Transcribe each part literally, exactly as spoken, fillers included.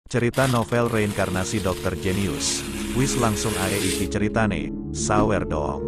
Cerita novel reinkarnasi dokter Jenius. Wis langsung ae iki ceritane, sawer dong.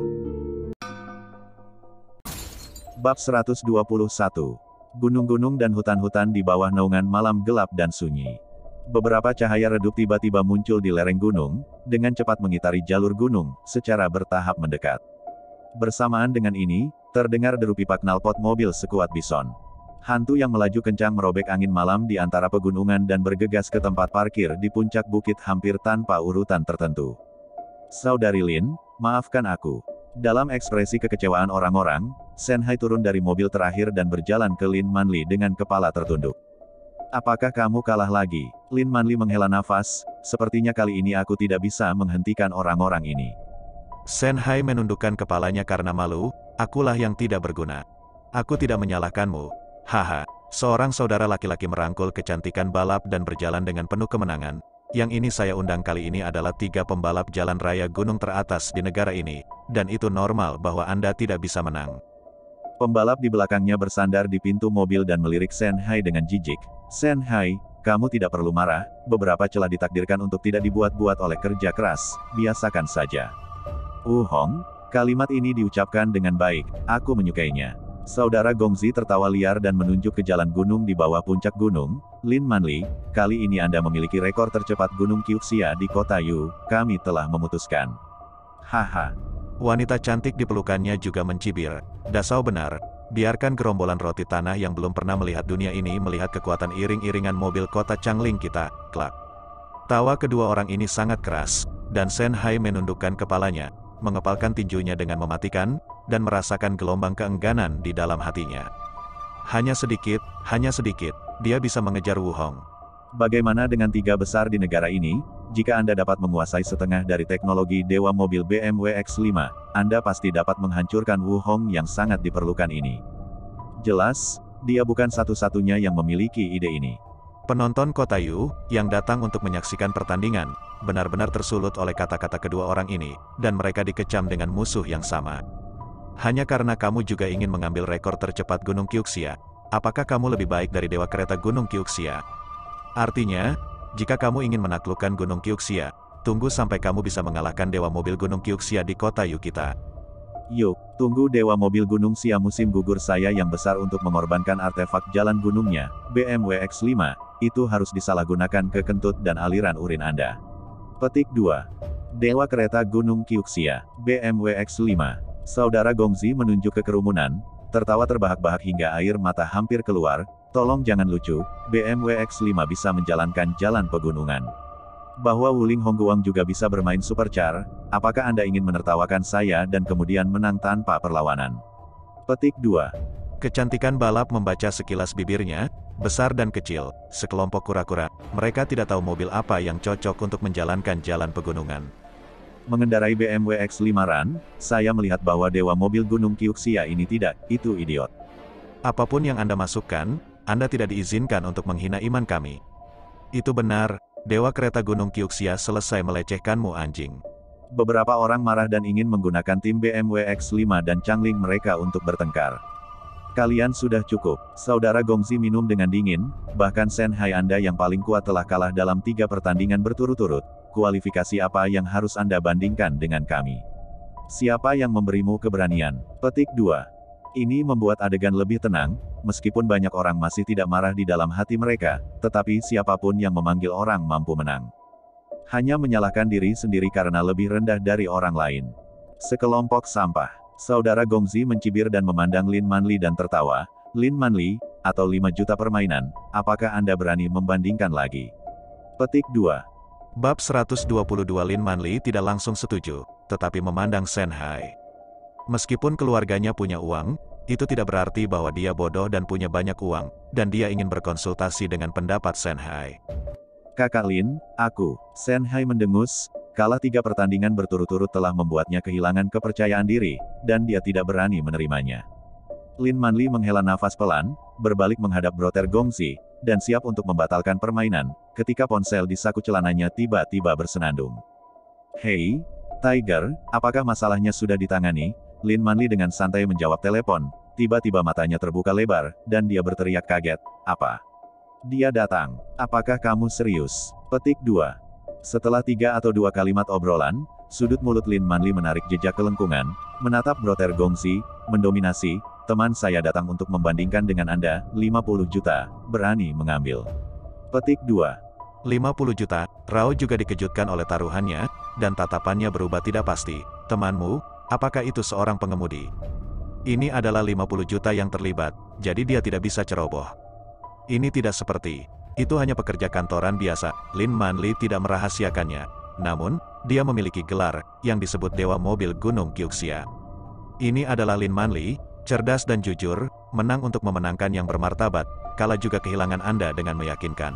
Bab seratus dua puluh satu. Gunung-gunung dan hutan-hutan di bawah naungan malam gelap dan sunyi. Beberapa cahaya redup tiba-tiba muncul di lereng gunung, dengan cepat mengitari jalur gunung, secara bertahap mendekat. Bersamaan dengan ini, terdengar deru pipa knalpot mobil sekuat bison. Hantu yang melaju kencang merobek angin malam di antara pegunungan dan bergegas ke tempat parkir di puncak bukit hampir tanpa urutan tertentu. Saudari Lin, maafkan aku. Dalam ekspresi kekecewaan orang-orang, Shen Hai turun dari mobil terakhir dan berjalan ke Lin Manli dengan kepala tertunduk. Apakah kamu kalah lagi? Lin Manli menghela nafas, sepertinya kali ini aku tidak bisa menghentikan orang-orang ini. Shen Hai menundukkan kepalanya karena malu, akulah yang tidak berguna. Aku tidak menyalahkanmu. Haha, seorang saudara laki-laki merangkul kecantikan balap dan berjalan dengan penuh kemenangan. Yang ini saya undang kali ini adalah tiga pembalap jalan raya gunung teratas di negara ini, dan itu normal bahwa Anda tidak bisa menang. Pembalap di belakangnya bersandar di pintu mobil dan melirik Shen Hai dengan jijik. Shen Hai, kamu tidak perlu marah, beberapa celah ditakdirkan untuk tidak dibuat-buat oleh kerja keras, biasakan saja. Uh Hong, kalimat ini diucapkan dengan baik, aku menyukainya. Saudara Gongzi tertawa liar dan menunjuk ke jalan gunung di bawah puncak gunung. Lin Manli, kali ini Anda memiliki rekor tercepat gunung Qiuxia di kota Yu, kami telah memutuskan. Haha. Wanita cantik di pelukannya juga mencibir. Dasau benar, biarkan gerombolan roti tanah yang belum pernah melihat dunia ini melihat kekuatan iring-iringan mobil kota Changling kita, klak. Tawa kedua orang ini sangat keras, dan Shen Hai menundukkan kepalanya, mengepalkan tinjunya dengan mematikan, dan merasakan gelombang keengganan di dalam hatinya. Hanya sedikit, hanya sedikit, dia bisa mengejar Wu Hong. Bagaimana dengan tiga besar di negara ini? Jika Anda dapat menguasai setengah dari teknologi dewa mobil B M W X lima, Anda pasti dapat menghancurkan Wu Hong yang sangat diperlukan ini. Jelas, dia bukan satu-satunya yang memiliki ide ini. Penonton kota Yu, yang datang untuk menyaksikan pertandingan, benar-benar tersulut oleh kata-kata kedua orang ini, dan mereka dikecam dengan musuh yang sama. Hanya karena kamu juga ingin mengambil rekor tercepat Gunung Qiuxia, apakah kamu lebih baik dari Dewa Kereta Gunung Qiuxia? Artinya, jika kamu ingin menaklukkan Gunung Qiuxia, tunggu sampai kamu bisa mengalahkan Dewa Mobil Gunung Qiuxia di kota Yu kita. Yuk, tunggu Dewa Mobil Gunung Xia musim gugur saya yang besar untuk mengorbankan artefak jalan gunungnya, B M W X lima, itu harus disalahgunakan ke kentut dan aliran urin Anda. Petik dua. Dewa Kereta Gunung Qiuxia, B M W X lima. Saudara Gongzi menunjuk ke kerumunan, tertawa terbahak-bahak hingga air mata hampir keluar. Tolong jangan lucu, B M W X lima bisa menjalankan jalan pegunungan. Bahwa Wuling Hongguang juga bisa bermain supercar, apakah Anda ingin menertawakan saya dan kemudian menang tanpa perlawanan? Petik dua. Kecantikan balap membaca sekilas bibirnya, besar dan kecil, sekelompok kura-kura, mereka tidak tahu mobil apa yang cocok untuk menjalankan jalan pegunungan. Mengendarai B M W X lima Run, saya melihat bahwa Dewa Mobil Gunung Qiuxia ini tidak, itu idiot. Apapun yang Anda masukkan, Anda tidak diizinkan untuk menghina iman kami. Itu benar, Dewa Kereta Gunung Qiuxia selesai melecehkanmu anjing. Beberapa orang marah dan ingin menggunakan tim B M W X lima dan Changling mereka untuk bertengkar. Kalian sudah cukup, saudara Gongzi minum dengan dingin, bahkan Shen Hai Anda yang paling kuat telah kalah dalam tiga pertandingan berturut-turut. Kualifikasi apa yang harus Anda bandingkan dengan kami? Siapa yang memberimu keberanian? Petik dua. Ini membuat adegan lebih tenang, meskipun banyak orang masih tidak marah di dalam hati mereka, tetapi siapapun yang memanggil orang mampu menang. Hanya menyalahkan diri sendiri karena lebih rendah dari orang lain. Sekelompok sampah. Saudara Gongzi mencibir dan memandang Lin Manli dan tertawa. Lin Manli, atau lima juta permainan, apakah Anda berani membandingkan lagi? Petik dua. Bab seratus dua puluh dua. Lin Manli tidak langsung setuju, tetapi memandang Shen Hai. Meskipun keluarganya punya uang, itu tidak berarti bahwa dia bodoh dan punya banyak uang, dan dia ingin berkonsultasi dengan pendapat Shen Hai. Kakak Lin, aku, Shen Hai mendengus, kalah tiga pertandingan berturut-turut telah membuatnya kehilangan kepercayaan diri, dan dia tidak berani menerimanya. Lin Manli menghela nafas pelan, berbalik menghadap Brother Gongzi, dan siap untuk membatalkan permainan, ketika ponsel di saku celananya tiba-tiba bersenandung. Hei, Tiger, apakah masalahnya sudah ditangani? Lin Manli dengan santai menjawab telepon, tiba-tiba matanya terbuka lebar, dan dia berteriak kaget, apa? Dia datang. Apakah kamu serius? Petik dua. Setelah tiga atau dua kalimat obrolan, sudut mulut Lin Manli menarik jejak kelengkungan, menatap Brother Gongzi, mendominasi, teman saya datang untuk membandingkan dengan Anda, lima puluh juta, berani mengambil. Petik dua. lima puluh juta, Rao juga dikejutkan oleh taruhannya, dan tatapannya berubah tidak pasti. Temanmu, apakah itu seorang pengemudi? Ini adalah lima puluh juta yang terlibat, jadi dia tidak bisa ceroboh. Ini tidak seperti, itu hanya pekerja kantoran biasa. Lin Manli tidak merahasiakannya. Namun, dia memiliki gelar, yang disebut Dewa Mobil Gunung Kyuxia. Ini adalah Lin Manli, cerdas dan jujur, menang untuk memenangkan yang bermartabat, kala juga kehilangan Anda dengan meyakinkan.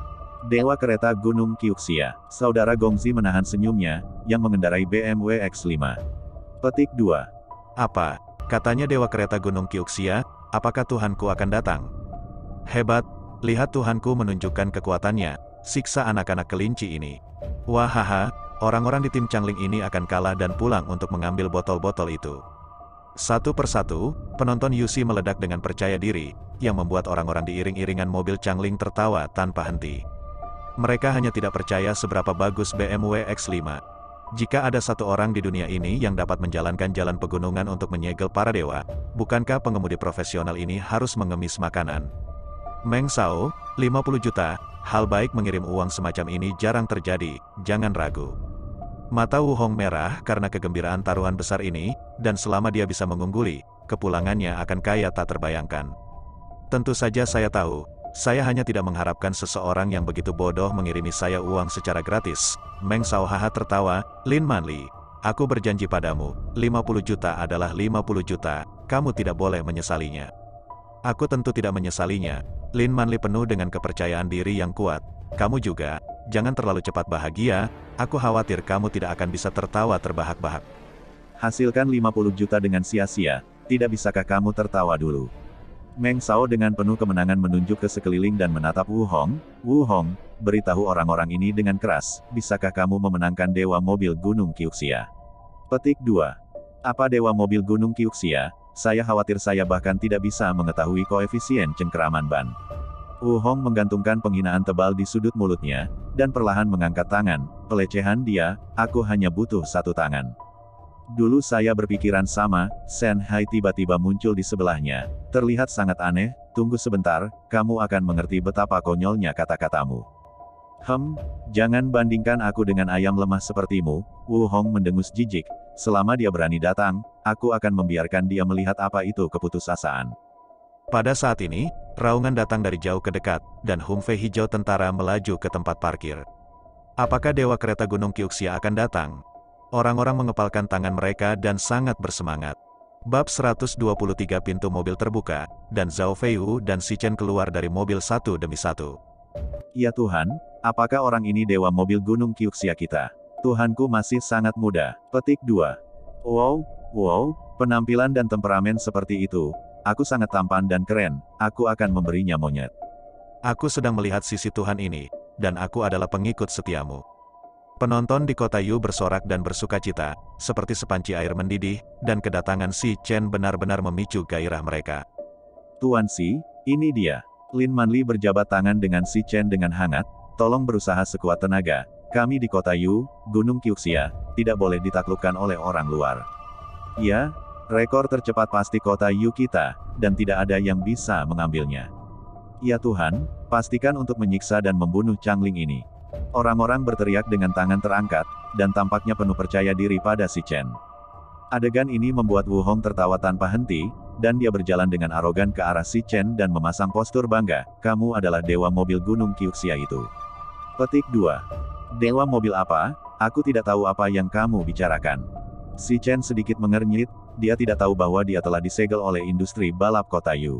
Dewa Kereta Gunung Kyuxia. Saudara Gongzi menahan senyumnya, yang mengendarai B M W X lima. Petik dua. Apa? Katanya Dewa Kereta Gunung Kyuxia, apakah Tuhanku akan datang? Hebat, lihat Tuhanku menunjukkan kekuatannya, siksa anak-anak kelinci ini. Wahaha, orang-orang di tim Changling ini akan kalah dan pulang untuk mengambil botol-botol itu. Satu persatu, penonton U C meledak dengan percaya diri, yang membuat orang-orang diiring-iringan mobil Changling tertawa tanpa henti. Mereka hanya tidak percaya seberapa bagus B M W X lima. Jika ada satu orang di dunia ini yang dapat menjalankan jalan pegunungan untuk menyegel para dewa, bukankah pengemudi profesional ini harus mengemis makanan? Meng Sao, lima puluh juta, hal baik mengirim uang semacam ini jarang terjadi, jangan ragu. Mata Wu Hong merah karena kegembiraan taruhan besar ini, dan selama dia bisa mengungguli, kepulangannya akan kaya tak terbayangkan. Tentu saja saya tahu, saya hanya tidak mengharapkan seseorang yang begitu bodoh mengirimi saya uang secara gratis. Meng Sao haha tertawa, Lin Manli, aku berjanji padamu, lima puluh juta adalah lima puluh juta, kamu tidak boleh menyesalinya. Aku tentu tidak menyesalinya. Lin Manli penuh dengan kepercayaan diri yang kuat. Kamu juga, jangan terlalu cepat bahagia, aku khawatir kamu tidak akan bisa tertawa terbahak-bahak. Hasilkan lima puluh juta dengan sia-sia, tidak bisakah kamu tertawa dulu? Meng Sao dengan penuh kemenangan menunjuk ke sekeliling dan menatap Wu Hong. Wu Hong, beritahu orang-orang ini dengan keras, bisakah kamu memenangkan Dewa Mobil Gunung Kyuxia? Petik dua. Apa Dewa Mobil Gunung Kyuxia? Saya khawatir saya bahkan tidak bisa mengetahui koefisien cengkeraman ban. Wu Hong menggantungkan penghinaan tebal di sudut mulutnya, dan perlahan mengangkat tangan. Pelecehan dia, aku hanya butuh satu tangan. Dulu saya berpikiran sama, Shen Hai tiba-tiba muncul di sebelahnya. Terlihat sangat aneh, tunggu sebentar, kamu akan mengerti betapa konyolnya kata-katamu. Hem, jangan bandingkan aku dengan ayam lemah sepertimu, Wu Hong mendengus jijik. Selama dia berani datang, aku akan membiarkan dia melihat apa itu keputusasaan. Pada saat ini, raungan datang dari jauh ke dekat, dan Humvee hijau tentara melaju ke tempat parkir. Apakah Dewa Kereta Gunung Kyuxia akan datang? Orang-orang mengepalkan tangan mereka dan sangat bersemangat. Bab seratus dua puluh tiga pintu mobil terbuka, dan Zhao Feiyu dan Si Chen keluar dari mobil satu demi satu. Ya Tuhan, apakah orang ini Dewa Mobil Gunung Kyuxia kita? Tuhanku masih sangat muda. Petik dua. Wow, wow, penampilan dan temperamen seperti itu. Aku sangat tampan dan keren, aku akan memberinya monyet. Aku sedang melihat sisi Tuhan ini, dan aku adalah pengikut setiamu. Penonton di kota Yu bersorak dan bersukacita, seperti sepanci air mendidih, dan kedatangan Si Chen benar-benar memicu gairah mereka. Tuan Si, ini dia. Lin Manli berjabat tangan dengan Si Chen dengan hangat, tolong berusaha sekuat tenaga. Kami di kota Yu, Gunung Kyuxia, tidak boleh ditaklukkan oleh orang luar. Ya, rekor tercepat pasti kota Yu kita, dan tidak ada yang bisa mengambilnya. Ya Tuhan, pastikan untuk menyiksa dan membunuh Changling ini. Orang-orang berteriak dengan tangan terangkat, dan tampaknya penuh percaya diri pada Si Chen. Adegan ini membuat Wu Hong tertawa tanpa henti, dan dia berjalan dengan arogan ke arah Si Chen dan memasang postur bangga, kamu adalah Dewa Mobil Gunung Kyuxia itu. Petik dua. Dewa mobil apa? Aku tidak tahu apa yang kamu bicarakan. Si Chen sedikit mengernyit, dia tidak tahu bahwa dia telah disegel oleh industri balap kota Yu.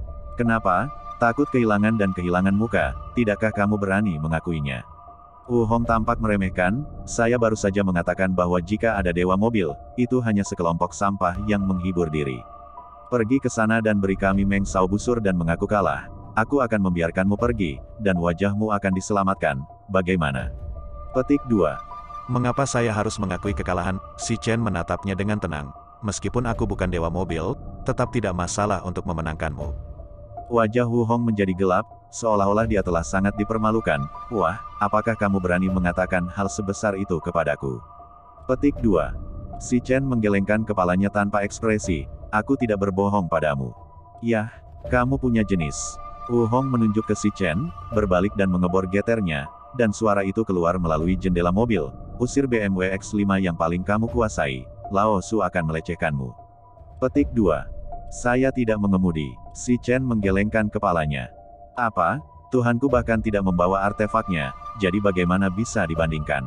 Kenapa? Takut kehilangan dan kehilangan muka, tidakkah kamu berani mengakuinya? Wu Hong tampak meremehkan, saya baru saja mengatakan bahwa jika ada dewa mobil, itu hanya sekelompok sampah yang menghibur diri. Pergi ke sana dan beri kami Meng Sao busur dan mengaku kalah. Aku akan membiarkanmu pergi, dan wajahmu akan diselamatkan, bagaimana? Petik dua. Mengapa saya harus mengakui kekalahan? Si Chen menatapnya dengan tenang. Meskipun aku bukan dewa mobil, tetap tidak masalah untuk memenangkanmu. Wajah Wu Hong menjadi gelap, seolah-olah dia telah sangat dipermalukan. Wah, apakah kamu berani mengatakan hal sebesar itu kepadaku? Petik dua. Si Chen menggelengkan kepalanya tanpa ekspresi. Aku tidak berbohong padamu. Yah, kamu punya jenis. Wu Hong menunjuk ke si Chen, berbalik dan mengebor geternya, dan suara itu keluar melalui jendela mobil. Usir B M W X lima yang paling kamu kuasai. Lao Su akan melecehkanmu. Petik dua. Saya tidak mengemudi. Si Chen menggelengkan kepalanya. Apa? Tuhanku bahkan tidak membawa artefaknya, jadi bagaimana bisa dibandingkan?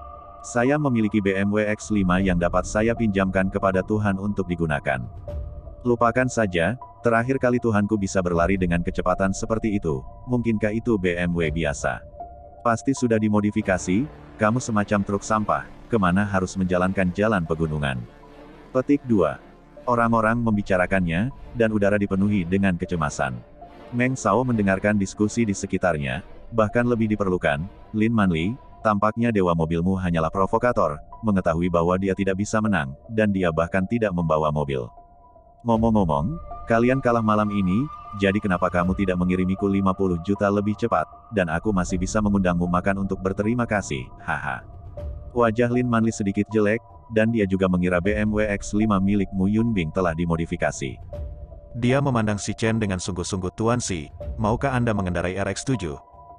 Saya memiliki B M W X lima yang dapat saya pinjamkan kepada Tuhan untuk digunakan. Lupakan saja, terakhir kali Tuhanku bisa berlari dengan kecepatan seperti itu. Mungkinkah itu B M W biasa? Pasti sudah dimodifikasi. Kamu semacam truk sampah, kemana harus menjalankan jalan pegunungan? Petik dua. Orang-orang membicarakannya, dan udara dipenuhi dengan kecemasan. Meng Shao mendengarkan diskusi di sekitarnya, bahkan lebih diperlukan, Lin Manli, tampaknya dewa mobilmu hanyalah provokator, mengetahui bahwa dia tidak bisa menang, dan dia bahkan tidak membawa mobil. Ngomong-ngomong, kalian kalah malam ini, jadi kenapa kamu tidak mengirimiku lima puluh juta lebih cepat, dan aku masih bisa mengundangmu makan untuk berterima kasih, haha. Wajah Lin Manli sedikit jelek, dan dia juga mengira B M W X lima milik Mu Yunbing telah dimodifikasi. Dia memandang si Chen dengan sungguh-sungguh. Tuan Si, maukah Anda mengendarai R X tujuh?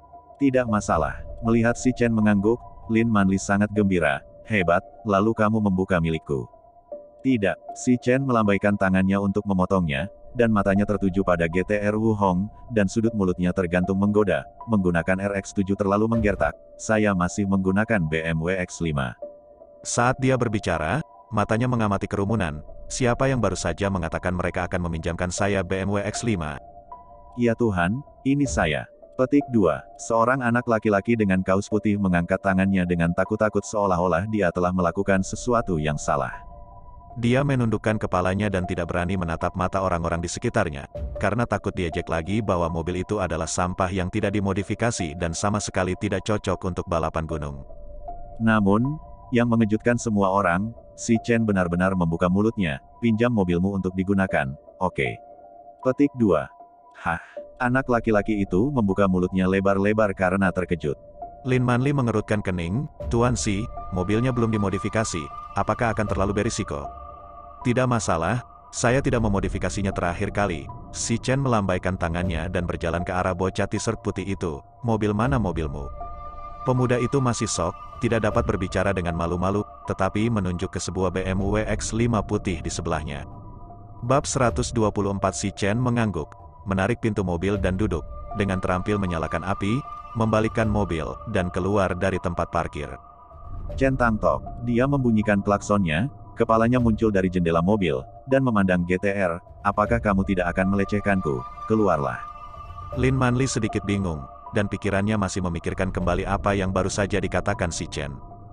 Tidak masalah. Melihat si Chen mengangguk, Lin Manli sangat gembira. Hebat, lalu kamu membuka milikku. Tidak, si Chen melambaikan tangannya untuk memotongnya, dan matanya tertuju pada G T R Wu Hong, dan sudut mulutnya tergantung menggoda. Menggunakan R X tujuh terlalu menggertak. Saya masih menggunakan B M W X lima. Saat dia berbicara, matanya mengamati kerumunan. Siapa yang baru saja mengatakan mereka akan meminjamkan saya B M W X lima? Ya Tuhan, ini saya. Petik dua. Seorang anak laki-laki dengan kaos putih mengangkat tangannya dengan takut-takut seolah-olah dia telah melakukan sesuatu yang salah. Dia menundukkan kepalanya dan tidak berani menatap mata orang-orang di sekitarnya, karena takut diejek lagi bahwa mobil itu adalah sampah yang tidak dimodifikasi dan sama sekali tidak cocok untuk balapan gunung. Namun, yang mengejutkan semua orang, si Chen benar-benar membuka mulutnya. Pinjam mobilmu untuk digunakan, oke. Petik dua. Hah, anak laki-laki itu membuka mulutnya lebar-lebar karena terkejut. Lin Manli mengerutkan kening. Tuan Si, mobilnya belum dimodifikasi, apakah akan terlalu berisiko? Tidak masalah, saya tidak memodifikasinya terakhir kali. Si Chen melambaikan tangannya dan berjalan ke arah bocah t-shirt putih itu. Mobil mana mobilmu? Pemuda itu masih shock, tidak dapat berbicara dengan malu-malu, tetapi menunjuk ke sebuah B M W X lima putih di sebelahnya. Bab seratus dua puluh empat. Si Chen mengangguk, menarik pintu mobil dan duduk, dengan terampil menyalakan api, membalikkan mobil, dan keluar dari tempat parkir. Chen Tang Tok, dia membunyikan klaksonnya, kepalanya muncul dari jendela mobil, dan memandang G T R, apakah kamu tidak akan melecehkanku? Keluarlah. Lin Manli sedikit bingung, dan pikirannya masih memikirkan kembali apa yang baru saja dikatakan si Chen.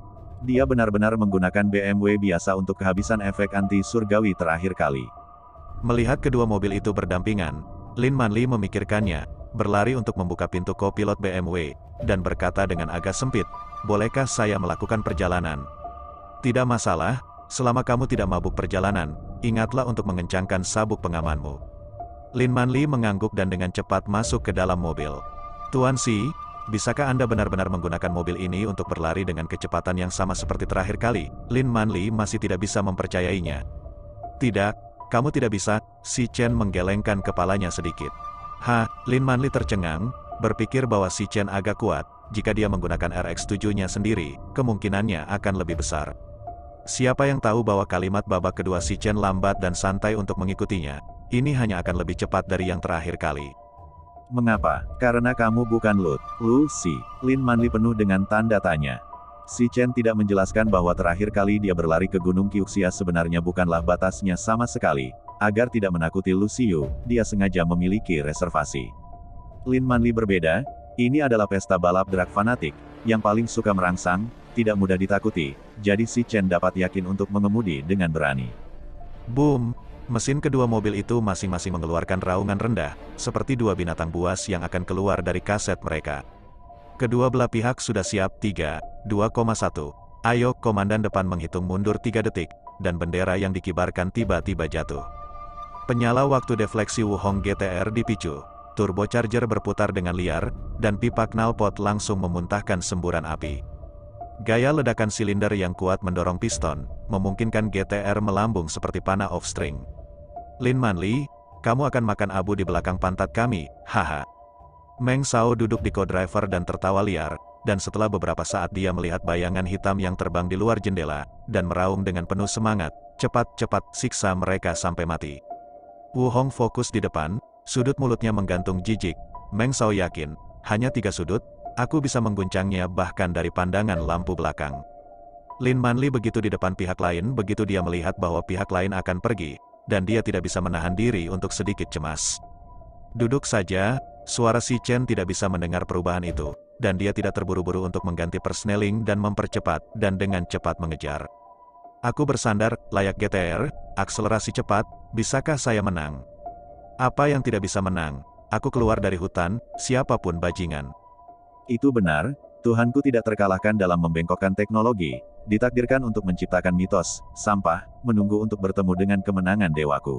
Dia benar-benar menggunakan B M W biasa untuk kehabisan efek anti-surgawi terakhir kali. Melihat kedua mobil itu berdampingan, Lin Manli memikirkannya, berlari untuk membuka pintu kopilot B M W, dan berkata dengan agak sempit, bolehkah saya melakukan perjalanan? Tidak masalah, selama kamu tidak mabuk perjalanan, ingatlah untuk mengencangkan sabuk pengamanmu. Lin Manli mengangguk dan dengan cepat masuk ke dalam mobil. Tuan Si, bisakah Anda benar-benar menggunakan mobil ini untuk berlari dengan kecepatan yang sama seperti terakhir kali? Lin Manli masih tidak bisa mempercayainya. Tidak, kamu tidak bisa. Si Chen menggelengkan kepalanya sedikit. Ha, Lin Manli tercengang, berpikir bahwa si Chen agak kuat. Jika dia menggunakan R X tujuh-nya sendiri, kemungkinannya akan lebih besar. Siapa yang tahu bahwa kalimat babak kedua si Chen lambat dan santai untuk mengikutinya, ini hanya akan lebih cepat dari yang terakhir kali. Mengapa? Karena kamu bukan Lut. Lu Si. Lin Manli penuh dengan tanda tanya. Si Chen tidak menjelaskan bahwa terakhir kali dia berlari ke Gunung Qiuxia sebenarnya bukanlah batasnya sama sekali. Agar tidak menakuti Lu Xiu, dia sengaja memiliki reservasi. Lin Manli berbeda, ini adalah pesta balap drag fanatik, yang paling suka merangsang, tidak mudah ditakuti, jadi si Chen dapat yakin untuk mengemudi dengan berani. Boom! Mesin kedua mobil itu masing-masing mengeluarkan raungan rendah, seperti dua binatang buas yang akan keluar dari kaset mereka. Kedua belah pihak sudah siap. Tiga, dua, satu. Ayo, komandan depan menghitung mundur tiga detik, dan bendera yang dikibarkan tiba-tiba jatuh. Penyala waktu defleksi Wu Hong G T R dipicu. turbocharger berputar dengan liar, dan pipa knalpot langsung memuntahkan semburan api. Gaya ledakan silinder yang kuat mendorong piston, memungkinkan G T R melambung seperti panah off-string. Lin Manli, kamu akan makan abu di belakang pantat kami, haha. Meng Shao duduk di co-driver dan tertawa liar, dan setelah beberapa saat dia melihat bayangan hitam yang terbang di luar jendela, dan meraung dengan penuh semangat, cepat-cepat siksa mereka sampai mati. Wu Hong fokus di depan, sudut mulutnya menggantung jijik. Meng Shao yakin, hanya tiga sudut, aku bisa mengguncangnya bahkan dari pandangan lampu belakang. Lin Manli begitu di depan pihak lain begitu dia melihat bahwa pihak lain akan pergi, dan dia tidak bisa menahan diri untuk sedikit cemas. Duduk saja, suara Si Chen tidak bisa mendengar perubahan itu, dan dia tidak terburu-buru untuk mengganti persneling dan mempercepat, dan dengan cepat mengejar. Aku bersandar, layak G T R, akselerasi cepat, bisakah saya menang? Apa yang tidak bisa menang? Aku keluar dari hutan, siapapun bajingan. Itu benar, Tuhanku tidak terkalahkan dalam membengkokkan teknologi, ditakdirkan untuk menciptakan mitos, sampah, menunggu untuk bertemu dengan kemenangan dewaku.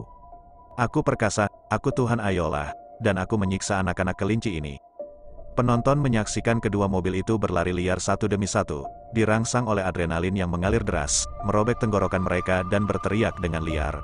Aku perkasa, aku Tuhan Ayolah, dan aku menyiksa anak-anak kelinci ini. Penonton menyaksikan kedua mobil itu berlari liar satu demi satu, dirangsang oleh adrenalin yang mengalir deras, merobek tenggorokan mereka dan berteriak dengan liar.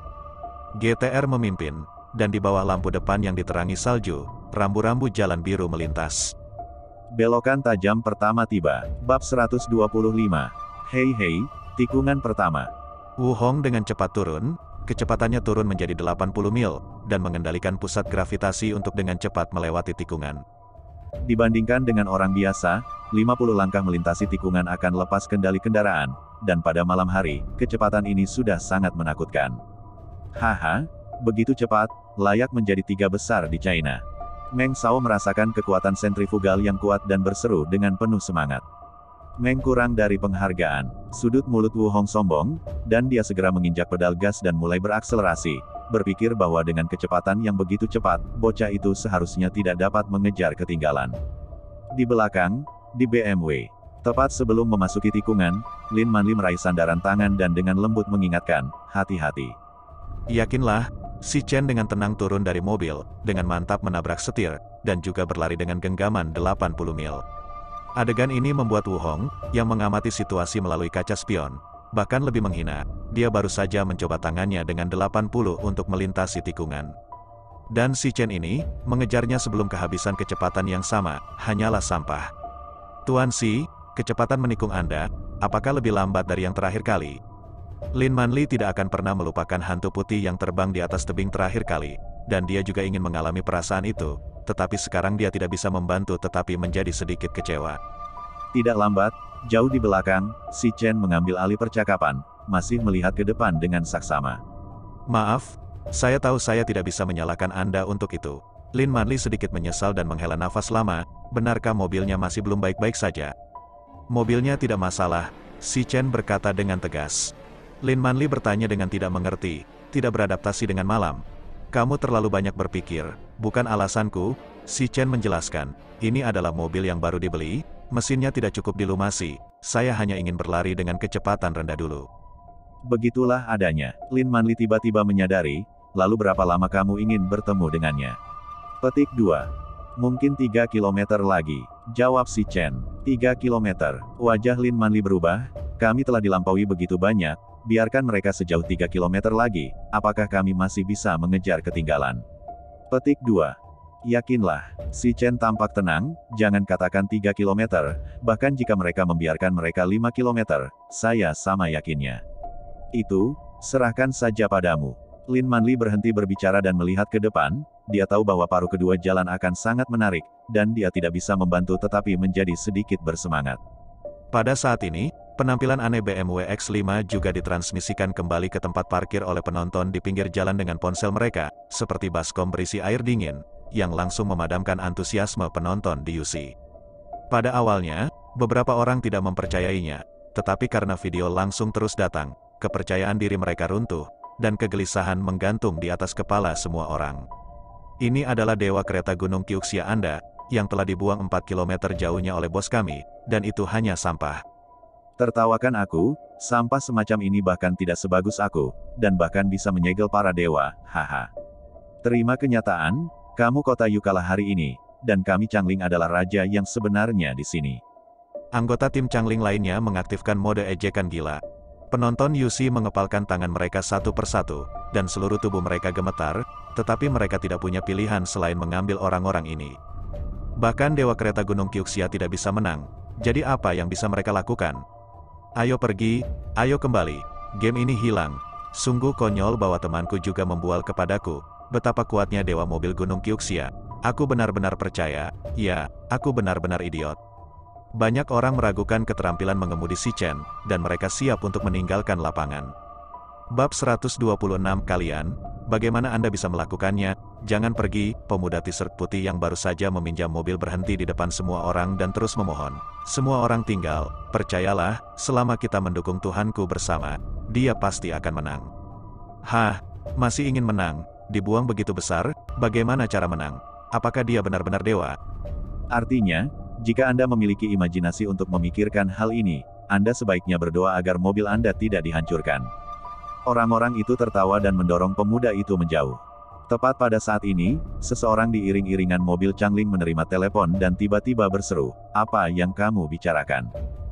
G T R memimpin, dan di bawah lampu depan yang diterangi salju, rambu-rambu jalan biru melintas. Belokan tajam pertama tiba, bab seratus dua puluh lima. Hei hei, tikungan pertama. Wu Hong dengan cepat turun, kecepatannya turun menjadi delapan puluh mil, dan mengendalikan pusat gravitasi untuk dengan cepat melewati tikungan. Dibandingkan dengan orang biasa, lima puluh langkah melintasi tikungan akan lepas kendali kendaraan, dan pada malam hari, kecepatan ini sudah sangat menakutkan. Haha, begitu cepat, layak menjadi tiga besar di China. Meng Shao merasakan kekuatan sentrifugal yang kuat dan berseru dengan penuh semangat. Meng kurang dari penghargaan, sudut mulut Wu Hong sombong, dan dia segera menginjak pedal gas dan mulai berakselerasi, berpikir bahwa dengan kecepatan yang begitu cepat, bocah itu seharusnya tidak dapat mengejar ketinggalan. Di belakang, di B M W. Tepat sebelum memasuki tikungan, Lin Manli meraih sandaran tangan dan dengan lembut mengingatkan, hati-hati. Yakinlah, Si Chen dengan tenang turun dari mobil, dengan mantap menabrak setir, dan juga berlari dengan genggaman delapan puluh mil. Adegan ini membuat Wu Hong, yang mengamati situasi melalui kaca spion, bahkan lebih menghina, dia baru saja mencoba tangannya dengan delapan puluh untuk melintasi tikungan. Dan Si Chen ini, mengejarnya sebelum kehabisan kecepatan yang sama, hanyalah sampah. Tuan Si, kecepatan menikung Anda, apakah lebih lambat dari yang terakhir kali? Lin Manli tidak akan pernah melupakan hantu putih yang terbang di atas tebing terakhir kali, dan dia juga ingin mengalami perasaan itu, tetapi sekarang dia tidak bisa membantu tetapi menjadi sedikit kecewa. Tidak lambat, jauh di belakang, Si Chen mengambil alih percakapan, masih melihat ke depan dengan saksama. Maaf, saya tahu saya tidak bisa menyalahkan Anda untuk itu. Lin Manli sedikit menyesal dan menghela nafas lama, benarkah mobilnya masih belum baik-baik saja? Mobilnya tidak masalah, Si Chen berkata dengan tegas. Lin Manli bertanya dengan tidak mengerti, tidak beradaptasi dengan malam. Kamu terlalu banyak berpikir, bukan alasanku, Si Chen menjelaskan. Ini adalah mobil yang baru dibeli, mesinnya tidak cukup dilumasi, saya hanya ingin berlari dengan kecepatan rendah dulu. Begitulah adanya, Lin Manli tiba-tiba menyadari, lalu berapa lama kamu ingin bertemu dengannya? Petik dua. Mungkin tiga kilometer lagi, jawab Si Chen. tiga kilometer, wajah Lin Manli berubah, kami telah dilampaui begitu banyak, biarkan mereka sejauh tiga kilometer lagi, apakah kami masih bisa mengejar ketinggalan? Petik dua. Yakinlah, Si Chen tampak tenang, jangan katakan tiga kilometer, bahkan jika mereka membiarkan mereka lima kilometer, saya sama yakinnya. Itu, serahkan saja padamu. Lin Manli berhenti berbicara dan melihat ke depan, dia tahu bahwa paruh kedua jalan akan sangat menarik, dan dia tidak bisa membantu tetapi menjadi sedikit bersemangat. Pada saat ini, penampilan aneh B M W X lima juga ditransmisikan kembali ke tempat parkir oleh penonton di pinggir jalan dengan ponsel mereka, seperti baskom berisi air dingin, yang langsung memadamkan antusiasme penonton di U C. Pada awalnya, beberapa orang tidak mempercayainya, tetapi karena video langsung terus datang, kepercayaan diri mereka runtuh, dan kegelisahan menggantung di atas kepala semua orang. Ini adalah dewa kereta gunung Kyuxia Anda, yang telah dibuang empat kilometer jauhnya oleh bos kami, dan itu hanya sampah. Tertawakan aku, sampah semacam ini bahkan tidak sebagus aku, dan bahkan bisa menyegel para dewa, haha. Terima kenyataan, Kamu Kota Yu kalah hari ini, dan kami Changling adalah raja yang sebenarnya di sini. Anggota tim Changling lainnya mengaktifkan mode ejekan gila. Penonton U C mengepalkan tangan mereka satu persatu, dan seluruh tubuh mereka gemetar, tetapi mereka tidak punya pilihan selain mengambil orang-orang ini. Bahkan Dewa Kereta Gunung Kyuxia tidak bisa menang, jadi apa yang bisa mereka lakukan? Ayo pergi, ayo kembali, game ini hilang. Sungguh konyol bahwa temanku juga membual kepadaku, betapa kuatnya Dewa Mobil Gunung Kyuxia. Aku benar-benar percaya, ya, aku benar-benar idiot. Banyak orang meragukan keterampilan mengemudi si Chen, dan mereka siap untuk meninggalkan lapangan. Bab seratus dua puluh enam Kalian, bagaimana Anda bisa melakukannya? Jangan pergi, pemuda t-shirt putih yang baru saja meminjam mobil berhenti di depan semua orang dan terus memohon. Semua orang tinggal, percayalah, selama kita mendukung Tuhanku bersama, dia pasti akan menang. Hah, masih ingin menang? Dibuang begitu besar, bagaimana cara menang? Apakah dia benar-benar dewa? Artinya, jika Anda memiliki imajinasi untuk memikirkan hal ini, Anda sebaiknya berdoa agar mobil Anda tidak dihancurkan. Orang-orang itu tertawa dan mendorong pemuda itu menjauh. Tepat pada saat ini, seseorang diiring-iringan mobil Changling menerima telepon dan tiba-tiba berseru, "Apa yang kamu bicarakan?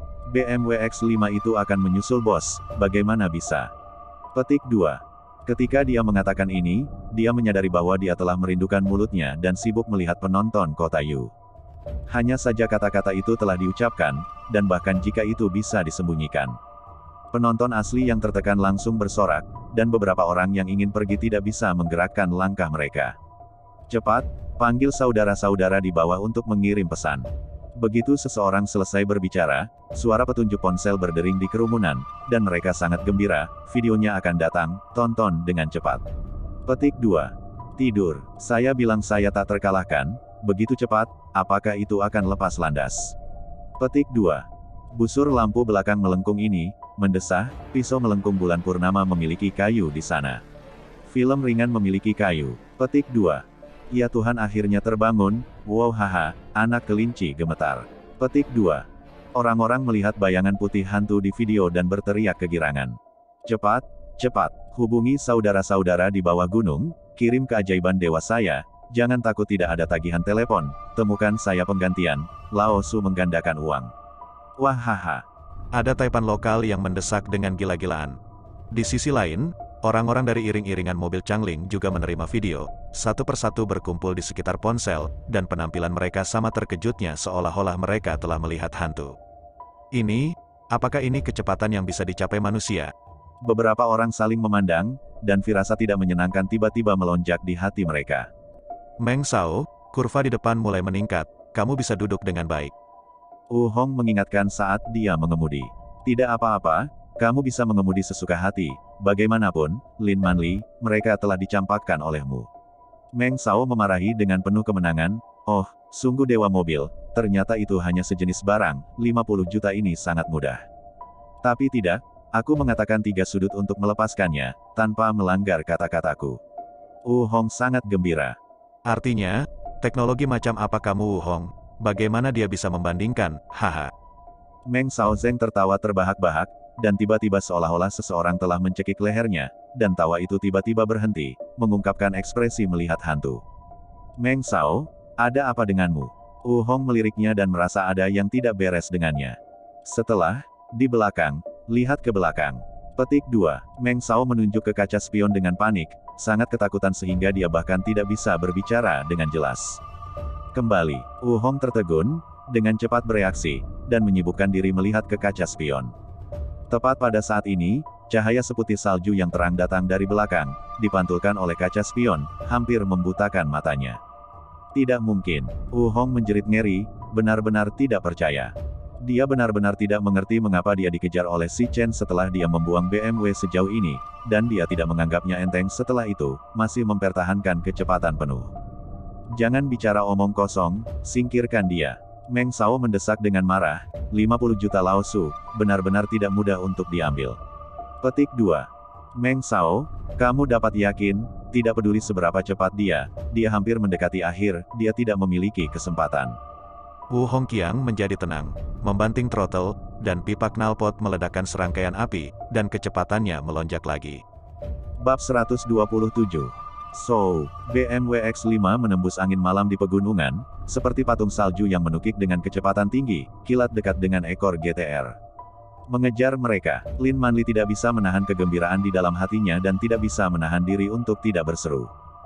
B M W X lima itu akan menyusul bos, bagaimana bisa?" Petik dua. Ketika dia mengatakan ini, dia menyadari bahwa dia telah merindukan mulutnya dan sibuk melihat penonton Kota Yu. Hanya saja kata-kata itu telah diucapkan, dan bahkan jika itu bisa disembunyikan. Penonton asli yang tertekan langsung bersorak, dan beberapa orang yang ingin pergi tidak bisa menggerakkan langkah mereka. Cepat, panggil saudara-saudara di bawah untuk mengirim pesan. Begitu seseorang selesai berbicara, suara petunjuk ponsel berdering di kerumunan, dan mereka sangat gembira, videonya akan datang, tonton dengan cepat. Petik dua. Tidur, saya bilang saya tak terkalahkan, begitu cepat, apakah itu akan lepas landas? Petik dua. Busur lampu belakang melengkung ini, mendesah, pisau melengkung bulan purnama memiliki kayu di sana. Film ringan memiliki kayu. Petik dua. Ya Tuhan akhirnya terbangun, wow haha, anak kelinci gemetar. Petik dua. Orang-orang melihat bayangan putih hantu di video dan berteriak kegirangan. Cepat, cepat, hubungi saudara-saudara di bawah gunung, kirim keajaiban dewa saya, jangan takut tidak ada tagihan telepon, temukan saya penggantian, Lao Su menggandakan uang. Wahaha. Ada taipan lokal yang mendesak dengan gila-gilaan. Di sisi lain, orang-orang dari iring-iringan mobil Changling juga menerima video, satu persatu berkumpul di sekitar ponsel, dan penampilan mereka sama terkejutnya seolah-olah mereka telah melihat hantu. Ini, apakah ini kecepatan yang bisa dicapai manusia? Beberapa orang saling memandang, dan firasat tidak menyenangkan tiba-tiba melonjak di hati mereka. Meng Shao, kurva di depan mulai meningkat, kamu bisa duduk dengan baik. Wu Hong mengingatkan saat dia mengemudi. Tidak apa-apa, kamu bisa mengemudi sesuka hati, bagaimanapun, Lin Manli, mereka telah dicampakkan olehmu. Meng Shao memarahi dengan penuh kemenangan, oh, sungguh dewa mobil, ternyata itu hanya sejenis barang, lima puluh juta ini sangat mudah. Tapi tidak, aku mengatakan tiga sudut untuk melepaskannya, tanpa melanggar kata-kataku. Wu Hong sangat gembira. Artinya, teknologi macam apa kamu Wu Hong? Bagaimana dia bisa membandingkan, haha. Meng Shao Zeng tertawa terbahak-bahak, dan tiba-tiba seolah-olah seseorang telah mencekik lehernya, dan tawa itu tiba-tiba berhenti, mengungkapkan ekspresi melihat hantu. Meng Shao, ada apa denganmu? Wu Hong meliriknya dan merasa ada yang tidak beres dengannya. Setelah, di belakang, lihat ke belakang. Petik dua. Meng Shao menunjuk ke kaca spion dengan panik, sangat ketakutan sehingga dia bahkan tidak bisa berbicara dengan jelas. Kembali, Wu Hong tertegun, dengan cepat bereaksi, dan menyibukkan diri melihat ke kaca spion. Tepat pada saat ini, cahaya seputih salju yang terang datang dari belakang, dipantulkan oleh kaca spion, hampir membutakan matanya. Tidak mungkin, Wu Hong menjerit ngeri, benar-benar tidak percaya. Dia benar-benar tidak mengerti mengapa dia dikejar oleh si Chen setelah dia membuang B M W sejauh ini, dan dia tidak menganggapnya enteng setelah itu, masih mempertahankan kecepatan penuh. Jangan bicara omong kosong, singkirkan dia. Meng Shao mendesak dengan marah, lima puluh juta Lao Su, benar-benar tidak mudah untuk diambil. Petik dua. Meng Shao, kamu dapat yakin, tidak peduli seberapa cepat dia, dia hampir mendekati akhir, dia tidak memiliki kesempatan. Wu Hongqiang menjadi tenang, membanting throttle, dan pipa knalpot meledakkan serangkaian api, dan kecepatannya melonjak lagi. Bab seratus dua puluh tujuh. So, B M W X lima menembus angin malam di pegunungan, seperti patung salju yang menukik dengan kecepatan tinggi, kilat dekat dengan ekor G T R. Mengejar mereka, Lin Manli tidak bisa menahan kegembiraan di dalam hatinya dan tidak bisa menahan diri untuk tidak berseru.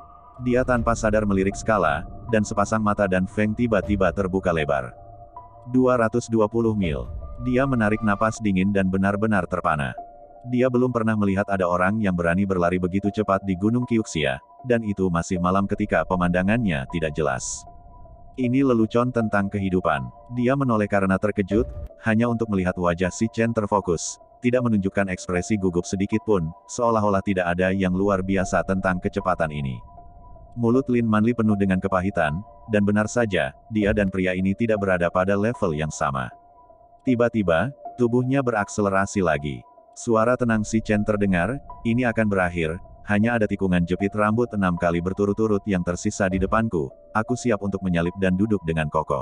Dia tanpa sadar melirik skala, dan sepasang mata dan Feng tiba-tiba terbuka lebar. dua ratus dua puluh mil. Dia menarik napas dingin dan benar-benar terpana. Dia belum pernah melihat ada orang yang berani berlari begitu cepat di Gunung Qiuxia, dan itu masih malam ketika pemandangannya tidak jelas. Ini lelucon tentang kehidupan. Dia menoleh karena terkejut, hanya untuk melihat wajah si Chen terfokus, tidak menunjukkan ekspresi gugup sedikit pun, seolah-olah tidak ada yang luar biasa tentang kecepatan ini. Mulut Lin Manli penuh dengan kepahitan, dan benar saja, dia dan pria ini tidak berada pada level yang sama. Tiba-tiba, tubuhnya berakselerasi lagi. Suara tenang si Chen terdengar, ini akan berakhir, hanya ada tikungan jepit rambut enam kali berturut-turut yang tersisa di depanku, aku siap untuk menyalip dan duduk dengan kokoh.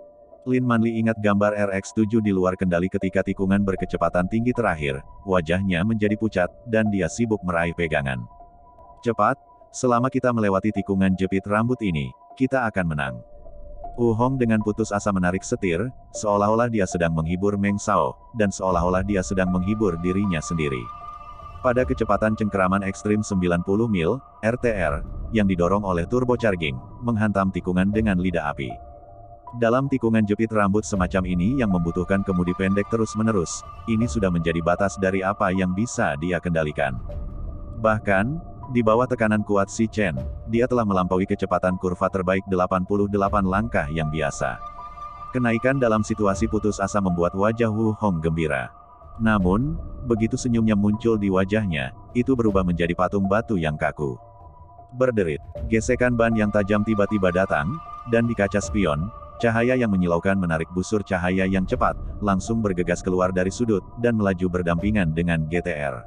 Lin Manli ingat gambar R X tujuh di luar kendali ketika tikungan berkecepatan tinggi terakhir, wajahnya menjadi pucat, dan dia sibuk meraih pegangan. Cepat, selama kita melewati tikungan jepit rambut ini, kita akan menang. Wu Hong dengan putus asa menarik setir, seolah-olah dia sedang menghibur Meng Shao, dan seolah-olah dia sedang menghibur dirinya sendiri. Pada kecepatan cengkeraman ekstrim sembilan puluh mil, R T R, yang didorong oleh turbocharging, menghantam tikungan dengan lidah api. Dalam tikungan jepit rambut semacam ini yang membutuhkan kemudi pendek terus-menerus, ini sudah menjadi batas dari apa yang bisa dia kendalikan. Bahkan, di bawah tekanan kuat si Chen, dia telah melampaui kecepatan kurva terbaik delapan puluh delapan langkah yang biasa. Kenaikan dalam situasi putus asa membuat wajah Wu Hong gembira. Namun, begitu senyumnya muncul di wajahnya, itu berubah menjadi patung batu yang kaku. Berderit, gesekan ban yang tajam tiba-tiba datang, dan di kaca spion, cahaya yang menyilaukan menarik busur cahaya yang cepat, langsung bergegas keluar dari sudut, dan melaju berdampingan dengan G T R.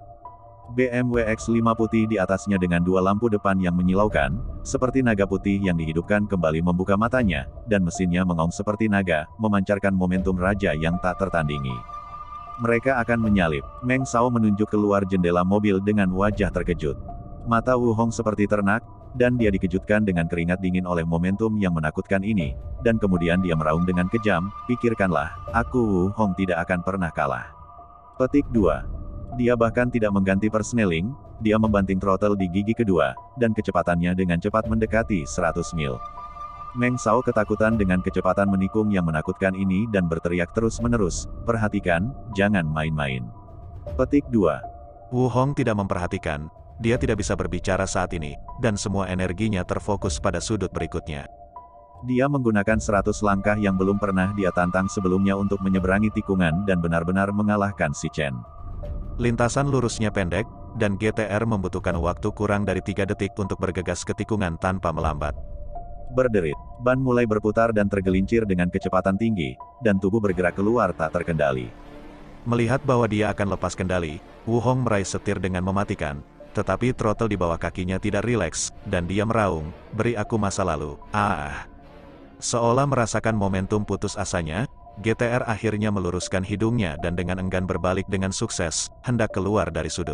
B M W X lima putih di atasnya dengan dua lampu depan yang menyilaukan, seperti naga putih yang dihidupkan kembali membuka matanya, dan mesinnya mengaum seperti naga, memancarkan momentum raja yang tak tertandingi. Mereka akan menyalip. Meng Shao menunjuk keluar jendela mobil dengan wajah terkejut. Mata Wu Hong seperti ternak, dan dia dikejutkan dengan keringat dingin oleh momentum yang menakutkan ini, dan kemudian dia meraung dengan kejam, pikirkanlah, aku Wu Hong tidak akan pernah kalah. Petik dua. Dia bahkan tidak mengganti persneling, dia membanting throttle di gigi kedua, dan kecepatannya dengan cepat mendekati seratus mil. Meng Shao ketakutan dengan kecepatan menikung yang menakutkan ini dan berteriak terus-menerus, perhatikan, jangan main-main. Petik dua. Wu Hong tidak memperhatikan, dia tidak bisa berbicara saat ini, dan semua energinya terfokus pada sudut berikutnya. Dia menggunakan seratus langkah yang belum pernah dia tantang sebelumnya untuk menyeberangi tikungan dan benar-benar mengalahkan si Chen. Lintasan lurusnya pendek, dan G T R membutuhkan waktu kurang dari tiga detik untuk bergegas ke tikungan tanpa melambat. Berderit, ban mulai berputar dan tergelincir dengan kecepatan tinggi, dan tubuh bergerak keluar tak terkendali. Melihat bahwa dia akan lepas kendali, Wu Hong meraih setir dengan mematikan, tetapi throttle di bawah kakinya tidak rileks, dan dia meraung, beri aku masa lalu, ah. Seolah merasakan momentum putus asanya, G T R akhirnya meluruskan hidungnya dan dengan enggan berbalik dengan sukses, hendak keluar dari sudut.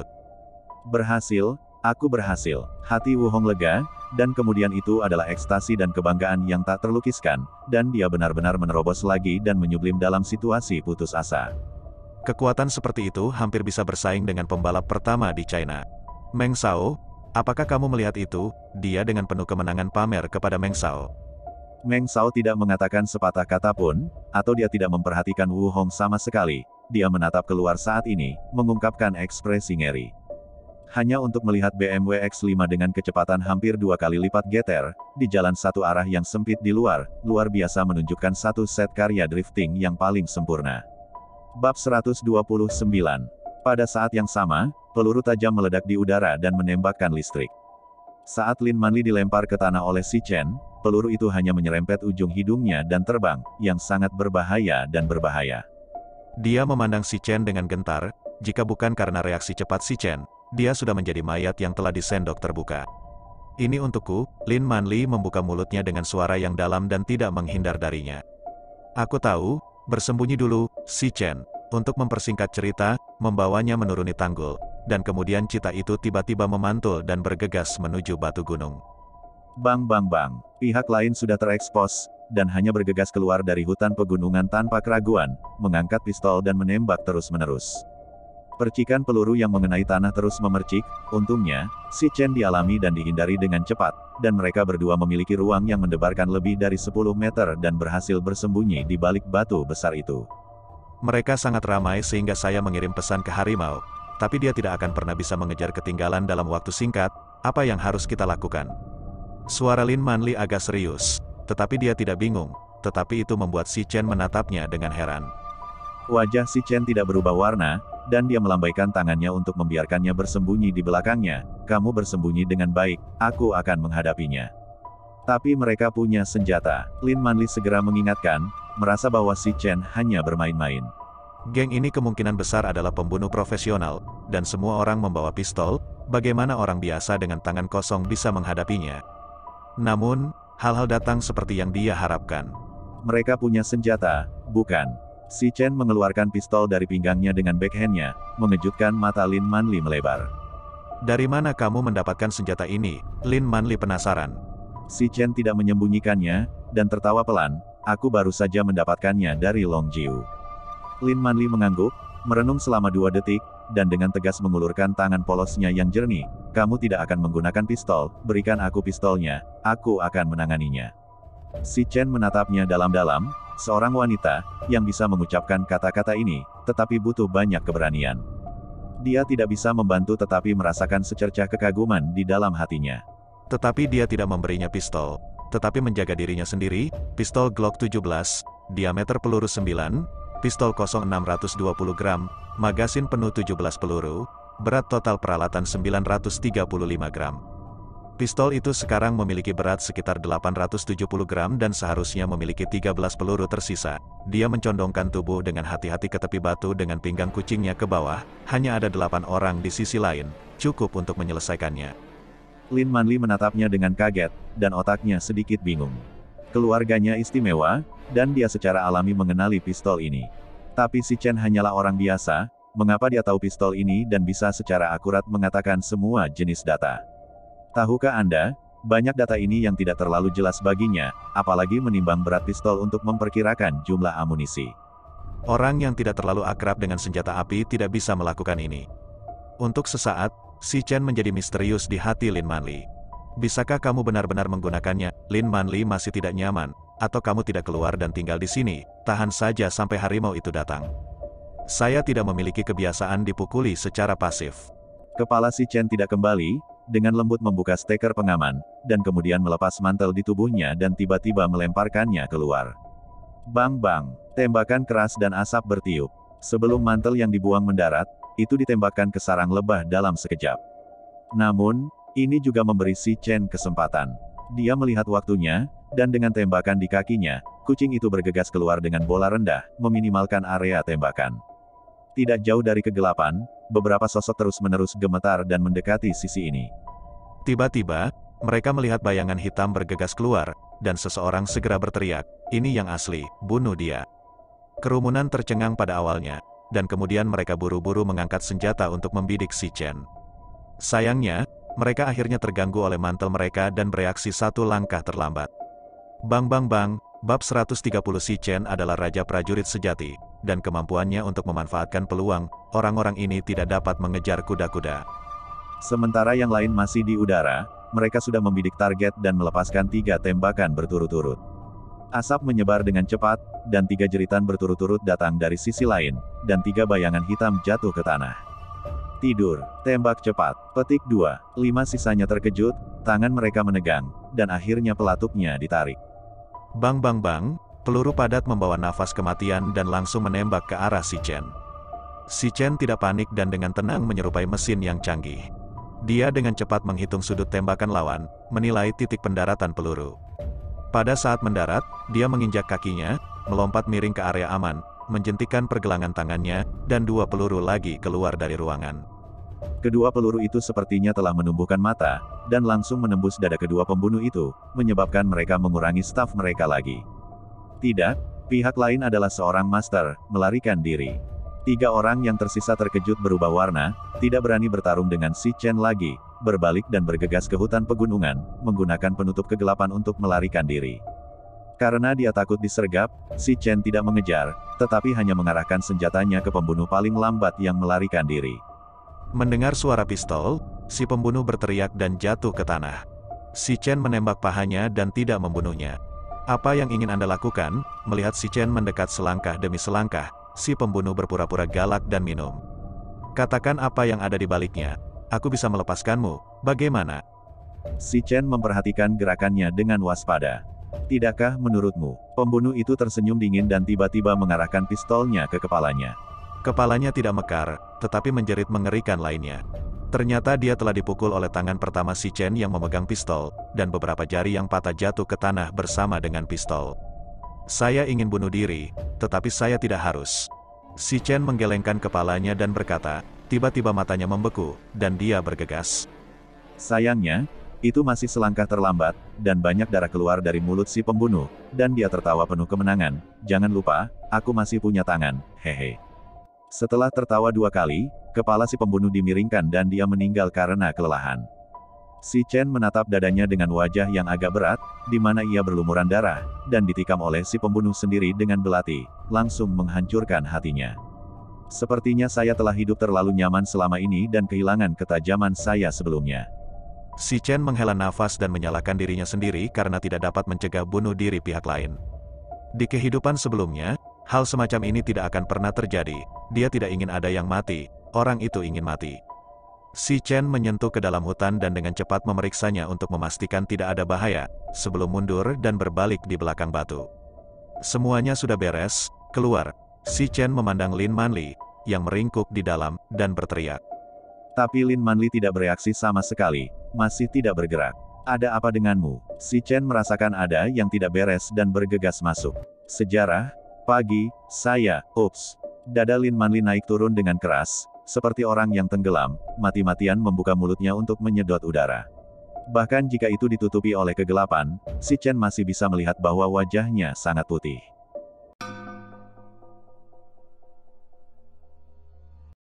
Berhasil, aku berhasil. Hati Wu Hong lega, dan kemudian itu adalah ekstasi dan kebanggaan yang tak terlukiskan, dan dia benar-benar menerobos lagi dan menyublim dalam situasi putus asa. Kekuatan seperti itu hampir bisa bersaing dengan pembalap pertama di China. Meng Shao, apakah kamu melihat itu? Dia dengan penuh kemenangan pamer kepada Meng Shao. Meng Shao tidak mengatakan sepatah kata pun, atau dia tidak memperhatikan Wu Hong sama sekali, dia menatap keluar saat ini, mengungkapkan ekspresi ngeri. Hanya untuk melihat B M W X lima dengan kecepatan hampir dua kali lipat G T R, di jalan satu arah yang sempit di luar, luar biasa menunjukkan satu set karya drifting yang paling sempurna. Bab seratus dua puluh sembilan. Pada saat yang sama, peluru tajam meledak di udara dan menembakkan listrik. Saat Lin Manli dilempar ke tanah oleh si Chen, peluru itu hanya menyerempet ujung hidungnya dan terbang, yang sangat berbahaya dan berbahaya. Dia memandang si Chen dengan gentar, jika bukan karena reaksi cepat si Chen, dia sudah menjadi mayat yang telah disendok terbuka. Ini untukku, Lin Manli membuka mulutnya dengan suara yang dalam dan tidak menghindar darinya. Aku tahu, bersembunyi dulu, si Chen, untuk mempersingkat cerita, membawanya menuruni tanggul. dan kemudian cita itu tiba-tiba memantul dan bergegas menuju batu gunung. Bang bang bang, pihak lain sudah terekspos, dan hanya bergegas keluar dari hutan pegunungan tanpa keraguan, mengangkat pistol dan menembak terus-menerus. Percikan peluru yang mengenai tanah terus memercik, untungnya, si Chen dialami dan dihindari dengan cepat, dan mereka berdua memiliki ruang yang mendebarkan lebih dari sepuluh meter dan berhasil bersembunyi di balik batu besar itu. Mereka sangat ramai sehingga saya mengirim pesan ke harimau, tapi dia tidak akan pernah bisa mengejar ketinggalan dalam waktu singkat. Apa yang harus kita lakukan? Suara Lin Manli agak serius, tetapi dia tidak bingung, tetapi itu membuat si Chen menatapnya dengan heran. Wajah si Chen tidak berubah warna, dan dia melambaikan tangannya untuk membiarkannya bersembunyi di belakangnya. Kamu bersembunyi dengan baik, aku akan menghadapinya. Tapi mereka punya senjata. Lin Manli segera mengingatkan, merasa bahwa si Chen hanya bermain-main. Geng ini kemungkinan besar adalah pembunuh profesional, dan semua orang membawa pistol. Bagaimana orang biasa dengan tangan kosong bisa menghadapinya? Namun, hal-hal datang seperti yang dia harapkan. Mereka punya senjata, bukan? Si Chen mengeluarkan pistol dari pinggangnya dengan backhandnya, mengejutkan mata Lin Manli melebar. Dari mana kamu mendapatkan senjata ini? Lin Manli penasaran. Si Chen tidak menyembunyikannya, dan tertawa pelan, aku baru saja mendapatkannya dari Long Jiu. Lin Manli mengangguk, merenung selama dua detik, dan dengan tegas mengulurkan tangan polosnya yang jernih. Kamu tidak akan menggunakan pistol, berikan aku pistolnya, aku akan menanganinya. Si Chen menatapnya dalam-dalam, seorang wanita, yang bisa mengucapkan kata-kata ini, tetapi butuh banyak keberanian. Dia tidak bisa membantu tetapi merasakan secercah kekaguman di dalam hatinya. Tetapi dia tidak memberinya pistol, tetapi menjaga dirinya sendiri. Pistol Glock tujuh belas, diameter peluru sembilan, pistol kosong enam ratus dua puluh gram, magasin penuh tujuh belas peluru, berat total peralatan sembilan ratus tiga puluh lima gram. Pistol itu sekarang memiliki berat sekitar delapan ratus tujuh puluh gram dan seharusnya memiliki tiga belas peluru tersisa. Dia mencondongkan tubuh dengan hati-hati ke tepi batu dengan pinggang kucingnya ke bawah. Hanya ada delapan orang di sisi lain, cukup untuk menyelesaikannya. Lin Manli menatapnya dengan kaget, dan otaknya sedikit bingung. Keluarganya istimewa, dan dia secara alami mengenali pistol ini. Tapi si Chen hanyalah orang biasa, mengapa dia tahu pistol ini dan bisa secara akurat mengatakan semua jenis data? Tahukah Anda, banyak data ini yang tidak terlalu jelas baginya, apalagi menimbang berat pistol untuk memperkirakan jumlah amunisi. Orang yang tidak terlalu akrab dengan senjata api tidak bisa melakukan ini. Untuk sesaat, si Chen menjadi misterius di hati Lin Manli. Bisakah kamu benar-benar menggunakannya? Lin Manli masih tidak nyaman, atau kamu tidak keluar dan tinggal di sini, tahan saja sampai harimau itu datang. Saya tidak memiliki kebiasaan dipukuli secara pasif. Kepala si Chen tidak kembali, dengan lembut membuka steker pengaman, dan kemudian melepas mantel di tubuhnya dan tiba-tiba melemparkannya keluar. Bang-bang, tembakan keras dan asap bertiup. Sebelum mantel yang dibuang mendarat, itu ditembakkan ke sarang lebah dalam sekejap. Namun, ini juga memberi si Chen kesempatan. Dia melihat waktunya, dan dengan tembakan di kakinya, kucing itu bergegas keluar dengan bola rendah, meminimalkan area tembakan. Tidak jauh dari kegelapan, beberapa sosok terus-menerus gemetar dan mendekati sisi ini. Tiba-tiba, mereka melihat bayangan hitam bergegas keluar, dan seseorang segera berteriak, "Ini yang asli, bunuh dia." Kerumunan tercengang pada awalnya, dan kemudian mereka buru-buru mengangkat senjata untuk membidik si Chen. Sayangnya, mereka akhirnya terganggu oleh mantel mereka dan bereaksi satu langkah terlambat. Bang bang bang, bab seratus tiga puluh Si Chen adalah raja prajurit sejati, dan kemampuannya untuk memanfaatkan peluang, orang-orang ini tidak dapat mengejar kuda-kuda. Sementara yang lain masih di udara, mereka sudah membidik target dan melepaskan tiga tembakan berturut-turut. Asap menyebar dengan cepat, dan tiga jeritan berturut-turut datang dari sisi lain, dan tiga bayangan hitam jatuh ke tanah. Tidur, tembak cepat, petik dua, lima sisanya terkejut, tangan mereka menegang, dan akhirnya pelatuknya ditarik. Bang bang bang, peluru padat membawa nafas kematian dan langsung menembak ke arah si Chen. Si Chen tidak panik dan dengan tenang menyerupai mesin yang canggih. Dia dengan cepat menghitung sudut tembakan lawan, menilai titik pendaratan peluru. Pada saat mendarat, dia menginjak kakinya, melompat miring ke area aman, menjentikan pergelangan tangannya, dan dua peluru lagi keluar dari ruangan. Kedua peluru itu sepertinya telah menumbuhkan mata, dan langsung menembus dada kedua pembunuh itu, menyebabkan mereka mengurangi staf mereka lagi. Tidak, pihak lain adalah seorang master, melarikan diri. Tiga orang yang tersisa terkejut berubah warna, tidak berani bertarung dengan si Chen lagi, berbalik dan bergegas ke hutan pegunungan, menggunakan penutup kegelapan untuk melarikan diri. Karena dia takut disergap, si Chen tidak mengejar, tetapi hanya mengarahkan senjatanya ke pembunuh paling lambat yang melarikan diri. Mendengar suara pistol, si pembunuh berteriak dan jatuh ke tanah. Si Chen menembak pahanya dan tidak membunuhnya. Apa yang ingin Anda lakukan? Melihat si Chen mendekat selangkah demi selangkah, si pembunuh berpura-pura galak dan minum. Katakan apa yang ada di baliknya. Aku bisa melepaskanmu, bagaimana? Si Chen memperhatikan gerakannya dengan waspada. Tidakkah menurutmu, pembunuh itu tersenyum dingin dan tiba-tiba mengarahkan pistolnya ke kepalanya. Kepalanya tidak mekar, tetapi menjerit mengerikan lainnya. Ternyata dia telah dipukul oleh tangan pertama si Chen yang memegang pistol, dan beberapa jari yang patah jatuh ke tanah bersama dengan pistol. Saya ingin bunuh diri, tetapi saya tidak harus. Si Chen menggelengkan kepalanya dan berkata, tiba-tiba matanya membeku, dan dia bergegas. Sayangnya, itu masih selangkah terlambat, dan banyak darah keluar dari mulut si pembunuh, dan dia tertawa penuh kemenangan. Jangan lupa, aku masih punya tangan, hehe. Setelah tertawa dua kali, kepala si pembunuh dimiringkan dan dia meninggal karena kelelahan. Si Chen menatap dadanya dengan wajah yang agak berat, di mana ia berlumuran darah, dan ditikam oleh si pembunuh sendiri dengan belati, langsung menghancurkan hatinya. Sepertinya saya telah hidup terlalu nyaman selama ini dan kehilangan ketajaman saya sebelumnya. Si Chen menghela nafas dan menyalahkan dirinya sendiri karena tidak dapat mencegah bunuh diri pihak lain. Di kehidupan sebelumnya, hal semacam ini tidak akan pernah terjadi. Dia tidak ingin ada yang mati, orang itu ingin mati. Si Chen menyentuh ke dalam hutan dan dengan cepat memeriksanya untuk memastikan tidak ada bahaya, sebelum mundur dan berbalik di belakang batu. Semuanya sudah beres, keluar. Si Chen memandang Lin Manli, yang meringkuk di dalam, dan berteriak. Tapi Lin Manli tidak bereaksi sama sekali, masih tidak bergerak. Ada apa denganmu? Si Chen merasakan ada yang tidak beres dan bergegas masuk. Sejarah, pagi, saya, ups. Dada Lin Manli naik turun dengan keras, seperti orang yang tenggelam, mati-matian membuka mulutnya untuk menyedot udara. Bahkan jika itu ditutupi oleh kegelapan, si Chen masih bisa melihat bahwa wajahnya sangat putih.